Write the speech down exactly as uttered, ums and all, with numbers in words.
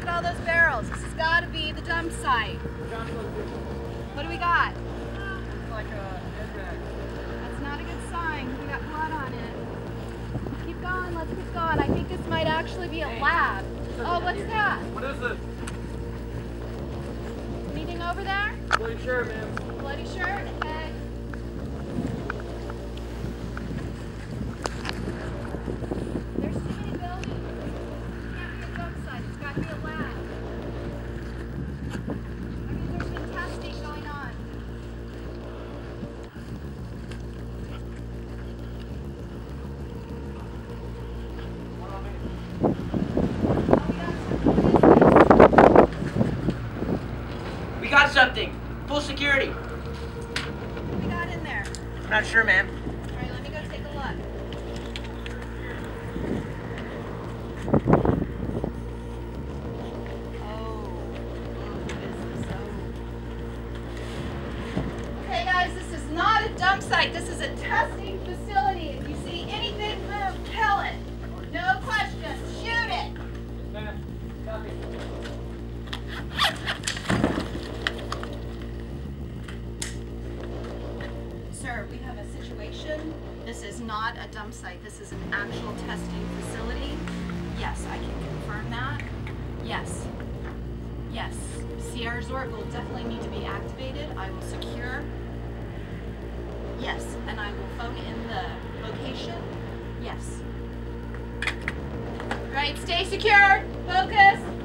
all those barrels. This has got to be the dump site. What do we got? It's like a head rag. That's not a good sign. We got blood on it. Keep going. Let's keep going. I think this might actually be a lab. Oh, what's that? What is it? Anything over there? Bloody shirt, man. Bloody shirt? Okay. There's too many buildings. It can't be a dump site. It's got to be a lab. I mean, there's been testing going on. We got something. Full security. What do we got in there? I'm not sure, ma'am. All right, let me go take a look. Oh, this is so. Okay, guys, this is not a dump site. This is a testing facility. If you see anything move, kill it. No questions. Shoot it. Man, copy. Sir, we have a situation. This is not a dump site. This is an actual testing facility. Yes, I can confirm that. Yes. Yes. C R ZORT will definitely need to be activated. I will secure. Yes, and I will phone in the location. Yes. All right, stay secure. Focus.